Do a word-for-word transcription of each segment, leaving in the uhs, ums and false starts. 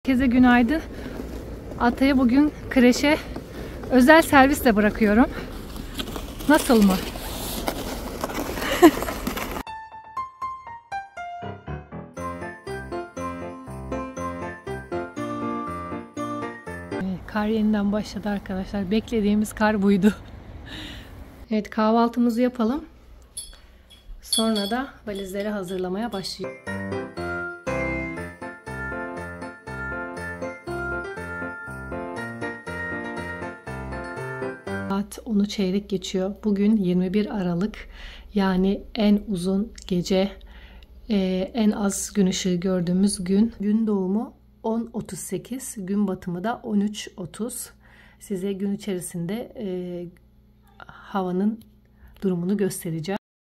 Herkese günaydın. Atayı bugün kreşe özel servisle bırakıyorum. Nasıl mı? Kar yeniden başladı arkadaşlar. Beklediğimiz kar buydu. Evet, kahvaltımızı yapalım. Sonra da valizleri hazırlamaya başlayalım. Saat onu çeyrek geçiyor. Bugün yirmi bir Aralık. Yani en uzun gece, en az gün ışığı gördüğümüz gün. Gün doğumu on otuz sekiz, gün batımı da on üç otuz. Size gün içerisinde e, havanın durumunu göstereceğim.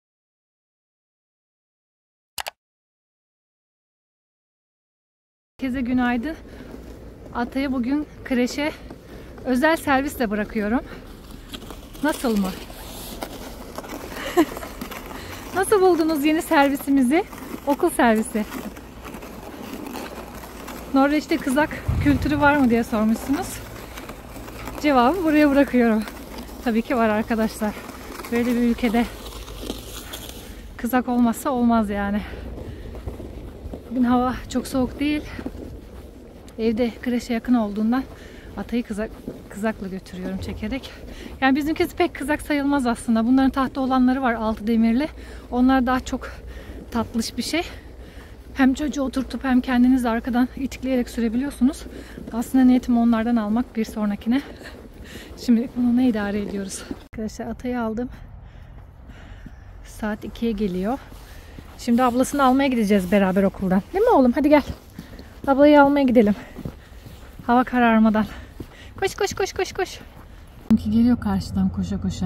Herkese günaydın. Atayı bugün kreşe özel servisle bırakıyorum. Nasıl mı? Nasıl buldunuz yeni servisimizi? Okul servisi. Norveç'te kızak kültürü var mı diye sormuşsunuz. Cevabı buraya bırakıyorum. Tabii ki var arkadaşlar. Böyle bir ülkede kızak olmazsa olmaz yani. Bugün hava çok soğuk değil. Evde kreşe yakın olduğundan Atayı kızak, kızakla götürüyorum çekerek. Yani bizimkisi pek kızak sayılmaz aslında. Bunların tahta olanları var, altı demirli. Onlar daha çok tatlış bir şey. Hem çocuğu oturtup hem kendiniz de arkadan itikleyerek sürebiliyorsunuz. Aslında niyetim onlardan almak bir sonrakine. Şimdilik bununla idare ediyoruz. Arkadaşlar Atayı aldım. Saat ikiye geliyor. Şimdi ablasını almaya gideceğiz beraber okuldan. Değil mi oğlum? Hadi gel. Ablayı almaya gidelim. Hava kararmadan. Koş koş koş koş koş. Çünkü geliyor karşıdan koşa koşa.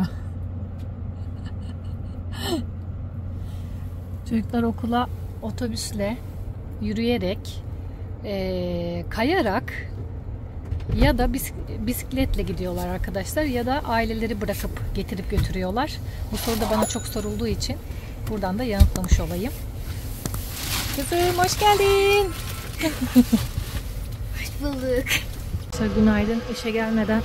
Çocuklar okula otobüsle, yürüyerek, e, kayarak ya da bisikletle gidiyorlar arkadaşlar. Ya da aileleri bırakıp getirip götürüyorlar. Bu soru da bana çok sorulduğu için buradan da yanıtlamış olayım. Kızım hoş geldin. Hoş bulduk. Günaydın. İşe gelmeden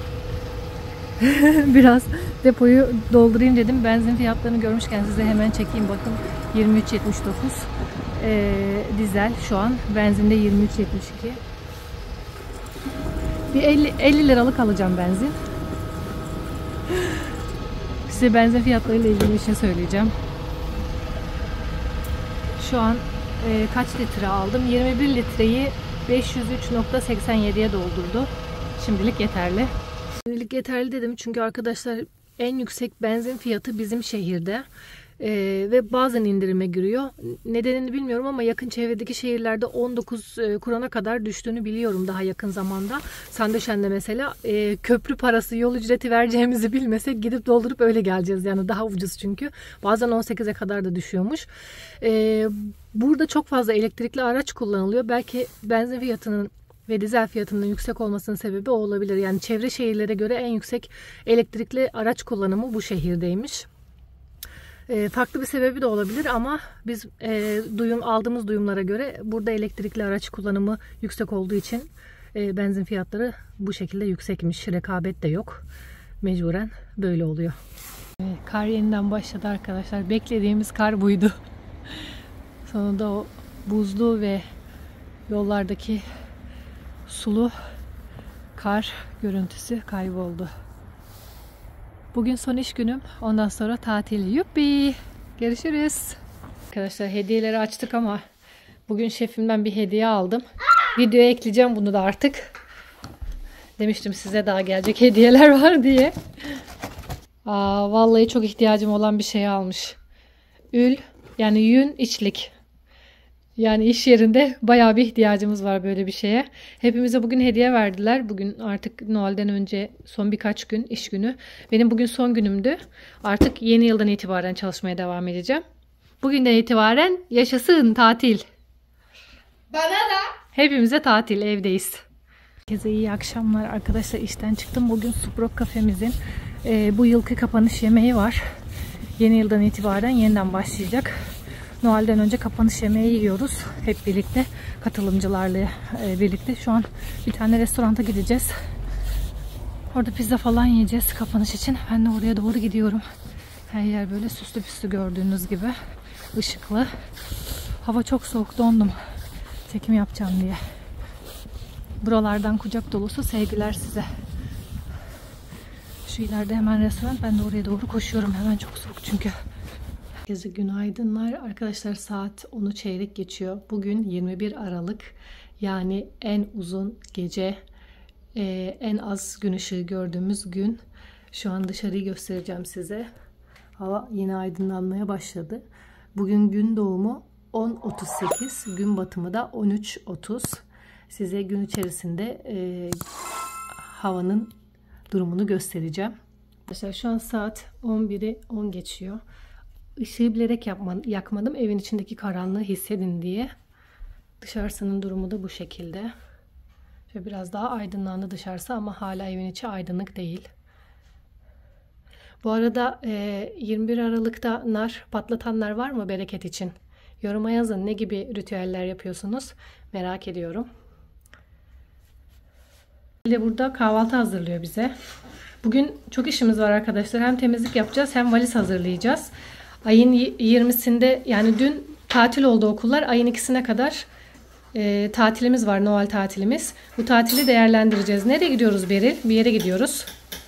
biraz depoyu doldurayım dedim. Benzin fiyatlarını görmüşken size hemen çekeyim. Bakın yirmi üç yetmiş dokuz ee, dizel şu an. Benzinde yirmi üç yetmiş iki. Bir elli, elli liralık alacağım benzin. Size benzin fiyatlarıyla ilgili bir şey söyleyeceğim. Şu an e, kaç litre aldım? yirmi bir litreyi beş yüz üç nokta seksen yediye doldurdu. Şimdilik yeterli. Şimdilik yeterli dedim çünkü arkadaşlar en yüksek benzin fiyatı bizim şehirde. Ee, ve bazen indirime giriyor. Nedenini bilmiyorum ama yakın çevredeki şehirlerde on dokuz kurona kadar düştüğünü biliyorum daha yakın zamanda. Sandöşen'de mesela e, köprü parası, yol ücreti vereceğimizi bilmesek gidip doldurup öyle geleceğiz. Yani daha ucuz çünkü. Bazen on sekize kadar da düşüyormuş. Ee, burada çok fazla elektrikli araç kullanılıyor. Belki benzin fiyatının ve dizel fiyatının yüksek olmasının sebebi o olabilir. Yani çevre şehirlere göre en yüksek elektrikli araç kullanımı bu şehirdeymiş. E, farklı bir sebebi de olabilir ama biz e, duyum aldığımız duyumlara göre burada elektrikli araç kullanımı yüksek olduğu için e, benzin fiyatları bu şekilde yüksekmiş. Rekabet de yok. Mecburen böyle oluyor. E, kar yeniden başladı arkadaşlar. Beklediğimiz kar buydu. Sonunda o buzlu ve yollardaki sulu kar görüntüsü kayboldu. Bugün son iş günüm. Ondan sonra tatil. Yuppi! Görüşürüz. Arkadaşlar hediyeleri açtık ama bugün şefimden bir hediye aldım. Videoya ekleyeceğim bunu da artık. Demiştim size daha gelecek hediyeler var diye. Aa, vallahi çok ihtiyacım olan bir şey almış. Ül yani yün içlik. Yani iş yerinde bayağı bir ihtiyacımız var böyle bir şeye. Hepimize bugün hediye verdiler. Bugün artık Noel'den önce son birkaç gün iş günü. Benim bugün son günümdü. Artık yeni yıldan itibaren çalışmaya devam edeceğim. Bugünden itibaren yaşasın tatil. Bana da. Hepimize tatil, evdeyiz. Herkese iyi akşamlar arkadaşlar. İşten çıktım. Bugün Suprok kafemizin e, bu yılki kapanış yemeği var. Yeni yıldan itibaren yeniden başlayacak. Noel'den önce kapanış yemeği yiyoruz. Hep birlikte, katılımcılarla e, birlikte. Şu an bir tane restoranta gideceğiz. Orada pizza falan yiyeceğiz kapanış için. Ben de oraya doğru gidiyorum. Her yer böyle süslü püslü gördüğünüz gibi. Işıklı. Hava çok soğuk, dondum. Çekim yapacağım diye. Buralardan kucak dolusu sevgiler size. Şu ileride hemen restoran. Ben de oraya doğru koşuyorum. Hemen çok soğuk çünkü. Herkese günaydınlar. Arkadaşlar saat onu çeyrek geçiyor. Bugün yirmi bir Aralık. Yani en uzun gece, e, en az gün ışığı gördüğümüz gün. Şu an dışarıyı göstereceğim size. Hava yine aydınlanmaya başladı. Bugün gün doğumu on otuz sekiz. Gün batımı da on üç otuz. Size gün içerisinde e, havanın durumunu göstereceğim. Arkadaşlar şu an saat on biri on geçiyor. Işığı bilerek yapmadım, yakmadım. Evin içindeki karanlığı hissedin diye. Dışarısının durumu da bu şekilde. Şöyle biraz daha aydınlandı dışarısı ama hala evin içi aydınlık değil. Bu arada e, yirmi bir Aralık'ta nar patlatanlar var mı bereket için? Yoruma yazın, ne gibi ritüeller yapıyorsunuz? Merak ediyorum. Bir de burada kahvaltı hazırlıyor bize. Bugün çok işimiz var arkadaşlar. Hem temizlik yapacağız hem valiz hazırlayacağız. Ayın yirmisinde, yani dün tatil oldu okullar. Ayın ikisine kadar e, tatilimiz var. Noel tatilimiz. Bu tatili değerlendireceğiz. Nereye gidiyoruz Beril? Bir yere gidiyoruz.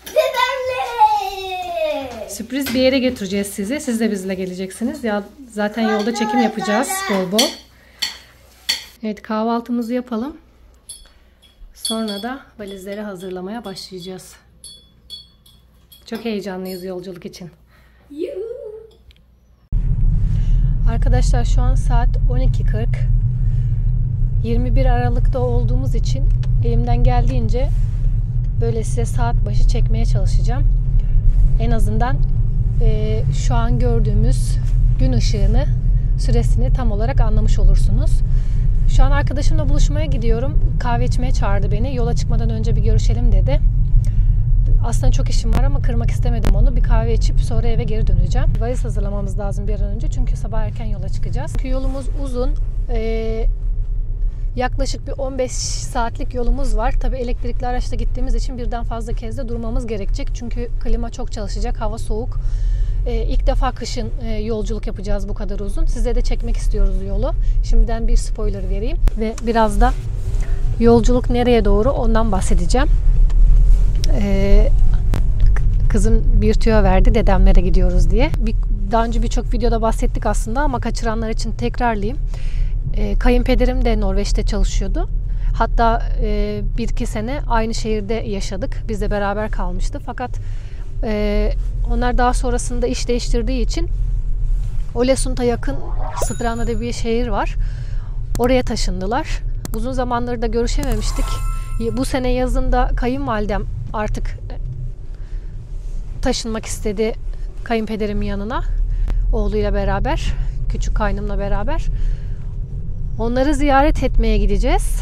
Dedemle. Sürpriz bir yere götüreceğiz sizi. Siz de bizle geleceksiniz. Ya zaten yolda çekim yapacağız bol bol. Evet, kahvaltımızı yapalım. Sonra da valizleri hazırlamaya başlayacağız. Çok heyecanlıyız yolculuk için. Yuhu. Arkadaşlar şu an saat on iki kırk. yirmi bir Aralık'ta olduğumuz için elimden geldiğince böyle size saat başı çekmeye çalışacağım. En azından e, şu an gördüğümüz gün ışığını, süresini tam olarak anlamış olursunuz. Şu an arkadaşımla buluşmaya gidiyorum. Kahve içmeye çağırdı beni. Yola çıkmadan önce bir görüşelim dedi. Aslında çok işim var ama kırmak istemedim onu. Bir kahve içip sonra eve geri döneceğim. Valiz hazırlamamız lazım bir an önce. Çünkü sabah erken yola çıkacağız. Çünkü yolumuz uzun. Ee, yaklaşık bir on beş saatlik yolumuz var. Tabii elektrikli araçla gittiğimiz için birden fazla kez de durmamız gerekecek. Çünkü klima çok çalışacak. Hava soğuk. Ee, ilk defa kışın e, yolculuk yapacağız bu kadar uzun. Size de çekmek istiyoruz yolu. Şimdiden bir spoiler vereyim. Ve biraz da yolculuk nereye doğru ondan bahsedeceğim. Ee, kızım bir tüyo verdi dedemlere gidiyoruz diye. Bir, daha önce birçok videoda bahsettik aslında ama kaçıranlar için tekrarlayayım. Ee, kayınpederim de Norveç'te çalışıyordu. Hatta e, bir iki sene aynı şehirde yaşadık. Biz de beraber kalmıştı. Fakat e, onlar daha sonrasında iş değiştirdiği için Ålesund'a yakın Stranda diye bir şehir var. Oraya taşındılar. Uzun zamanları da görüşememiştik. Bu sene yazında kayınvalidem artık taşınmak istedi kayınpederimin yanına. Oğluyla beraber, küçük kaynımla beraber. Onları ziyaret etmeye gideceğiz.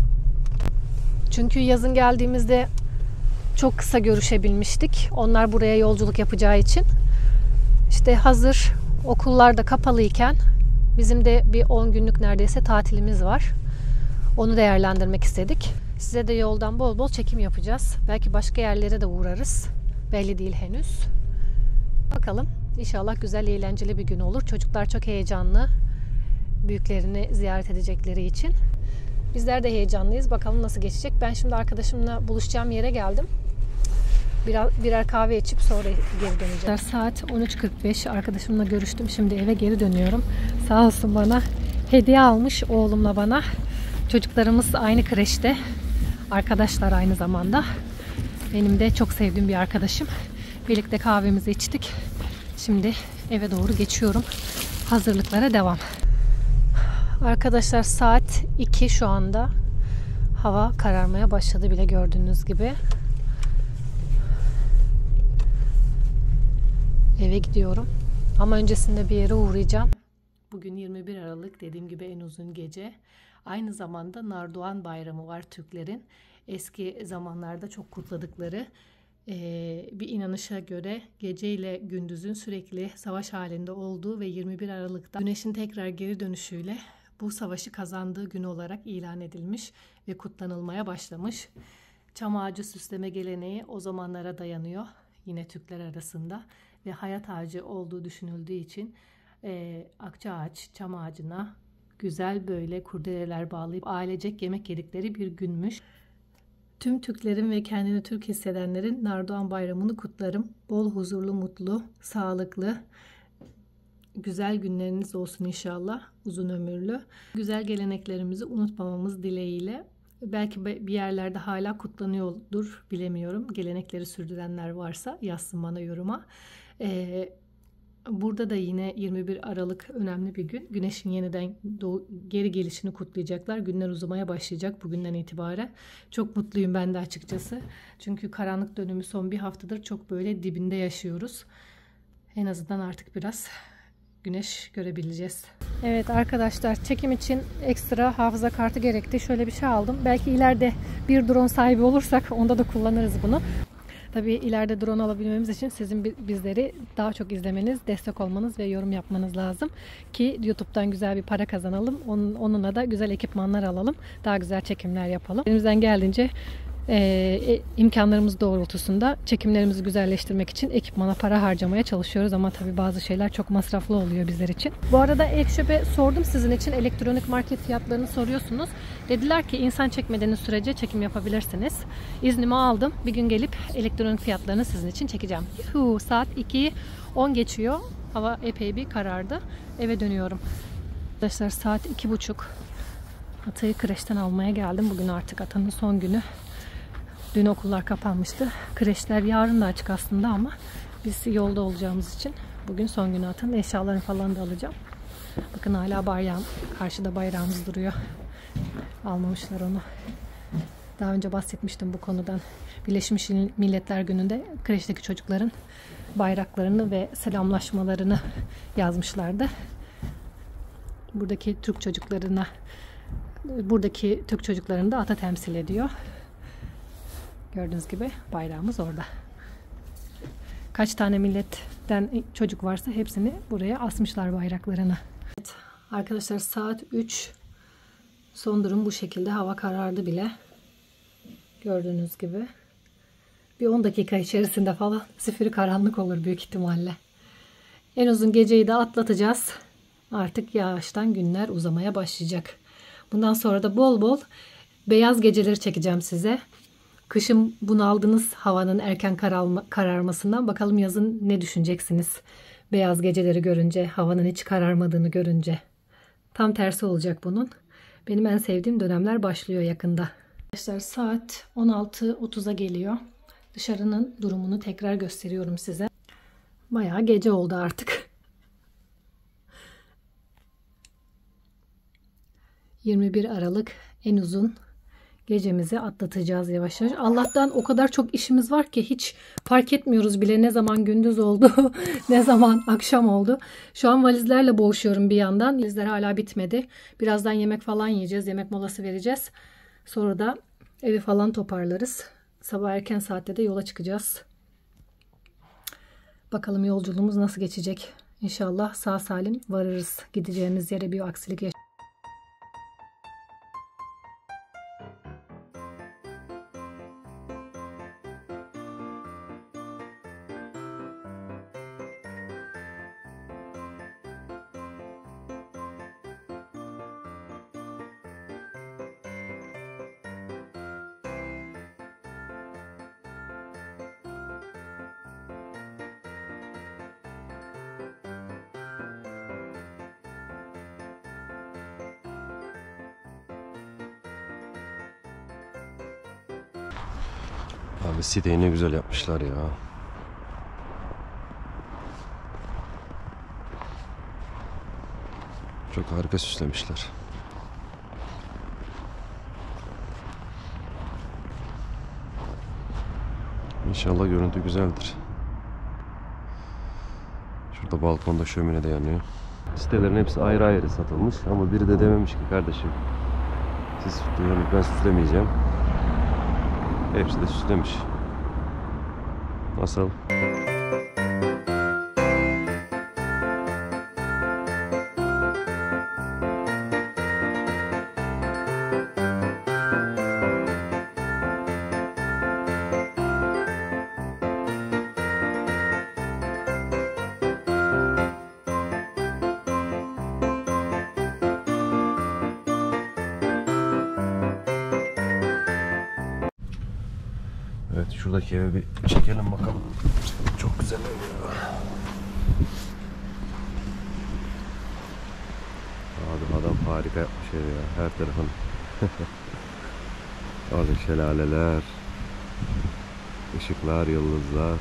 Çünkü yazın geldiğimizde çok kısa görüşebilmiştik. Onlar buraya yolculuk yapacağı için. İşte hazır okullar da kapalıyken bizim de bir on günlük neredeyse tatilimiz var. Onu değerlendirmek istedik. Size de yoldan bol bol çekim yapacağız. Belki başka yerlere de uğrarız. Belli değil henüz. Bakalım. İnşallah güzel, eğlenceli bir gün olur. Çocuklar çok heyecanlı. Büyüklerini ziyaret edecekleri için. Bizler de heyecanlıyız. Bakalım nasıl geçecek. Ben şimdi arkadaşımla buluşacağım yere geldim. Birer, birer kahve içip sonra geri döneceğim. Saat on üç kırk beş. Arkadaşımla görüştüm. Şimdi eve geri dönüyorum. Sağ olsun bana hediye almış oğlumla bana. Çocuklarımız aynı kreşte. Arkadaşlar aynı zamanda. Benim de çok sevdiğim bir arkadaşım. Birlikte kahvemizi içtik. Şimdi eve doğru geçiyorum. Hazırlıklara devam. Arkadaşlar saat iki şu anda. Hava kararmaya başladı bile gördüğünüz gibi. Eve gidiyorum. Ama öncesinde bir yere uğrayacağım. Bugün yirmi bir Aralık, dediğim gibi en uzun gece. Aynı zamanda Nardoğan Bayramı var Türklerin. Eski zamanlarda çok kutladıkları Ee, bir inanışa göre gece ile gündüzün sürekli savaş halinde olduğu ve yirmi bir Aralık'ta Güneş'in tekrar geri dönüşüyle bu savaşı kazandığı gün olarak ilan edilmiş ve kutlanılmaya başlamış. Çam ağacı süsleme geleneği o zamanlara dayanıyor yine Türkler arasında ve hayat ağacı olduğu düşünüldüğü için e, akçaağaç çam ağacına güzel böyle kurdeleler bağlayıp ailecek yemek yedikleri bir günmüş. Tüm Türklerin ve kendini Türk hissedenlerin Nardoğan Bayramı'nı kutlarım. Bol huzurlu, mutlu, sağlıklı, güzel günleriniz olsun inşallah. Uzun ömürlü. Güzel geleneklerimizi unutmamamız dileğiyle. Belki bir yerlerde hala kutlanıyordur, bilemiyorum. Gelenekleri sürdürenler varsa yazsın bana yoruma. Ee, Burada da yine yirmi bir Aralık önemli bir gün. Güneşin yeniden doğu, geri gelişini kutlayacaklar. Günler uzamaya başlayacak bugünden itibaren. Çok mutluyum ben de açıkçası. Çünkü karanlık dönümü son bir haftadır çok böyle dibinde yaşıyoruz. En azından artık biraz güneş görebileceğiz. Evet arkadaşlar, çekim için ekstra hafıza kartı gerekti. Şöyle bir şey aldım. Belki ileride bir drone sahibi olursak onda da kullanırız bunu. Tabii ileride drone alabilmemiz için sizin bizleri daha çok izlemeniz, destek olmanız ve yorum yapmanız lazım. Ki YouTube'dan güzel bir para kazanalım. Onun, onunla da güzel ekipmanlar alalım. Daha güzel çekimler yapalım. Elimizden geldiğince e, imkanlarımız doğrultusunda çekimlerimizi güzelleştirmek için ekipmana para harcamaya çalışıyoruz. Ama tabii bazı şeyler çok masraflı oluyor bizler için. Bu arada Ekşöp'e sordum sizin için. Elektronik market fiyatlarını soruyorsunuz. Dediler ki insan çekmediğiniz sürece çekim yapabilirsiniz. İznimi aldım. Bir gün gelip elektronik fiyatlarını sizin için çekeceğim. Yuhu, saat iki on geçiyor. Hava epey bir karardı. Eve dönüyorum. Arkadaşlar saat iki buçuk. Atayı kreşten almaya geldim. Bugün artık Atanın son günü. Dün okullar kapanmıştı. Kreşler yarın da açık aslında ama biz yolda olacağımız için bugün son günü Atanın. Eşyalarını falan da alacağım. Bakın hala bayrağım, karşıda bayrağımız duruyor. Almamışlar onu. Daha önce bahsetmiştim bu konudan. Birleşmiş Milletler Günü'nde kreşteki çocukların bayraklarını ve selamlaşmalarını yazmışlardı. Buradaki Türk çocuklarına, buradaki Türk çocuklarını da ata temsil ediyor. Gördüğünüz gibi bayrağımız orada. Kaç tane milletten çocuk varsa hepsini buraya asmışlar bayraklarını. Evet, arkadaşlar saat üç. Son durum bu şekilde. Hava karardı bile. Gördüğünüz gibi. Bir on dakika içerisinde falan zifiri karanlık olur büyük ihtimalle. En uzun geceyi de atlatacağız. Artık yağıştan günler uzamaya başlayacak. Bundan sonra da bol bol beyaz geceleri çekeceğim size. Kışın bunaldınız havanın erken kararma, kararmasından. Bakalım yazın ne düşüneceksiniz? Beyaz geceleri görünce, havanın hiç kararmadığını görünce. Tam tersi olacak bunun. Benim en sevdiğim dönemler başlıyor yakında. Arkadaşlar saat on altı otuza geliyor. Dışarının durumunu tekrar gösteriyorum size. Bayağı gece oldu artık. yirmi bir Aralık en uzun gecemizi atlatacağız yavaş yavaş. Allah'tan o kadar çok işimiz var ki hiç fark etmiyoruz bile ne zaman gündüz oldu, ne zaman akşam oldu. Şu an valizlerle boğuşuyorum bir yandan. Valizler hala bitmedi. Birazdan yemek falan yiyeceğiz. Yemek molası vereceğiz. Sonra da evi falan toparlarız. Sabah erken saatte de yola çıkacağız. Bakalım yolculuğumuz nasıl geçecek. İnşallah sağ salim varırız. Gideceğimiz yere bir aksilik yaşayacağız. Abi siteyi ne güzel yapmışlar ya. Çok harika süslemişler. İnşallah görüntü güzeldir. Şurada balkonda şömine de yanıyor. Sitelerin hepsi ayrı ayrı satılmış ama biri de dememiş ki kardeşim siz ben süslemeyeceğim. Hepsi de süslemiş. Nasıl? Evet, şuradaki eve bir çekelim bakalım. Çok güzel ev ya. Abi adam harika yapmış evi ya. Her tarafın. Orada şelaleler, ışıklar, yıldızlar.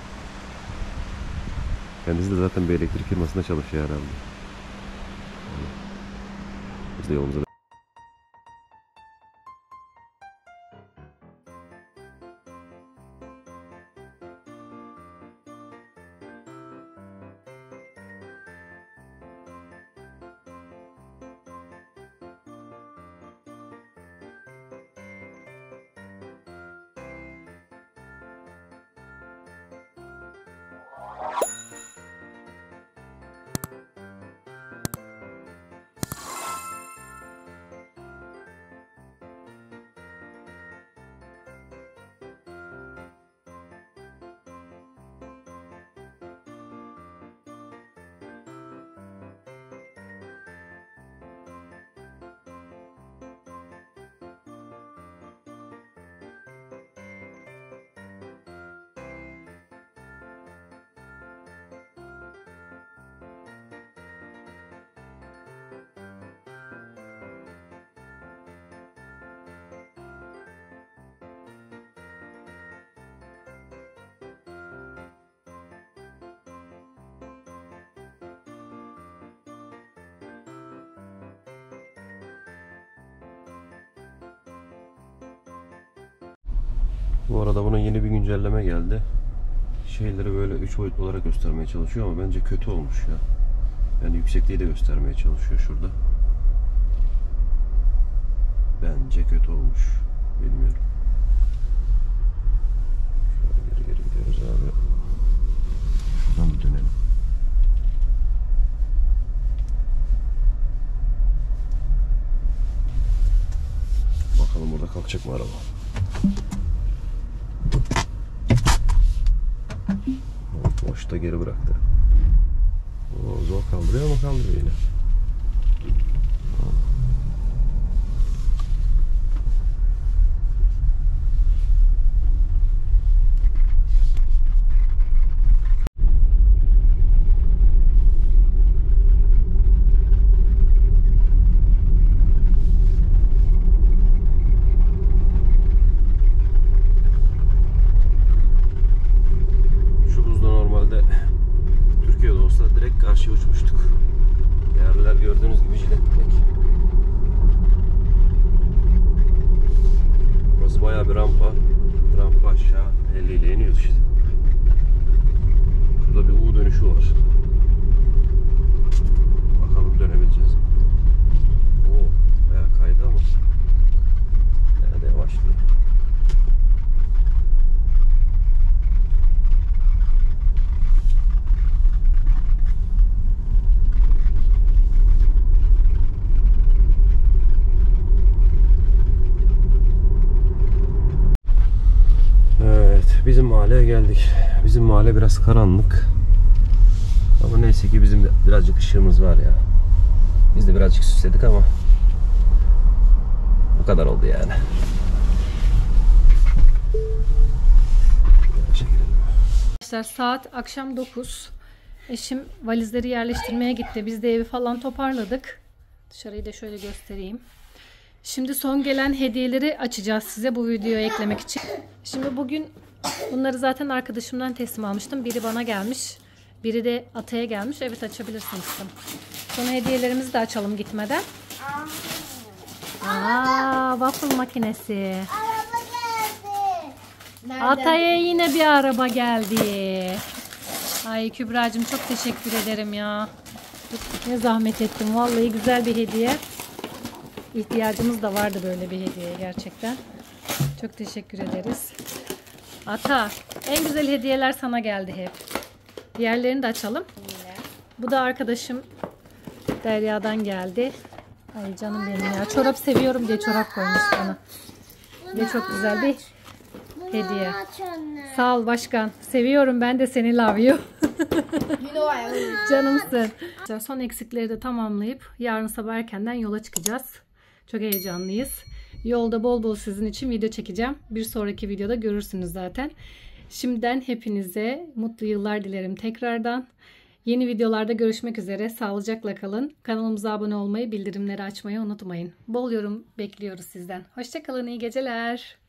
Kendisi de zaten bir elektrik firmasında çalışıyor herhalde. Biz de yolumuza Bu arada buna yeni bir güncelleme geldi. Şeyleri böyle üç boyutlu olarak göstermeye çalışıyor ama bence kötü olmuş ya. Yani yüksekliği de göstermeye çalışıyor şurada. Bence kötü olmuş. Bilmiyorum. Şöyle geri geri gidiyoruz abi. Şuradan bir dönelim. Bakalım burada kalkacak mı araba? Boşta geri bıraktı. Oo, zor kaldırıyor ama kaldırıyor yine. Karşıya uçmuştuk. Yerler gördüğünüz gibi jiletlik. Burası bayağı bir rampa. Rampa aşağı elli ile iniyoruz işte. Şurada bir U dönüşü var. Bakalım dönebileceğiz. Oo, bayağı kaydı ama. Nerede yavaşlıyor. Bizim mahalleye geldik. Bizim mahalle biraz karanlık. Ama neyse ki bizim birazcık ışığımız var ya. Biz de birazcık süsledik ama bu kadar oldu yani. Arkadaşlar saat akşam dokuz. Eşim valizleri yerleştirmeye gitti. Biz de evi falan toparladık. Dışarıyı da şöyle göstereyim. Şimdi son gelen hediyeleri açacağız size bu videoya eklemek için. Şimdi bugün bunları zaten arkadaşımdan teslim almıştım. Biri bana gelmiş. Biri de Atay'a gelmiş. Evet, açabilirsiniz. Sonra hediyelerimizi de açalım gitmeden. Aa, waffle makinesi. Araba geldi. Nereden? Atay'a yine bir araba geldi. Ay Kübra'cığım çok teşekkür ederim ya. Ne zahmet ettim. Vallahi güzel bir hediye. İhtiyacımız da vardı böyle bir hediyeye gerçekten. Çok teşekkür ederiz. Ata, en güzel hediyeler sana geldi hep. Diğerlerini de açalım. Bu da arkadaşım Derya'dan geldi. Ay canım benim ya. Çorap seviyorum diye çorap koymuş bana. Ve çok güzel bir hediye. Aç anne. Sağ ol başkan. Seviyorum ben de seni, love you. Canımsın. Son eksikleri de tamamlayıp yarın sabah erkenden yola çıkacağız. Çok heyecanlıyız. Yolda bol bol sizin için video çekeceğim. Bir sonraki videoda görürsünüz zaten. Şimdiden hepinize mutlu yıllar dilerim tekrardan. Yeni videolarda görüşmek üzere. Sağlıcakla kalın. Kanalımıza abone olmayı, bildirimleri açmayı unutmayın. Bol yorum bekliyoruz sizden. Hoşça kalın, iyi geceler.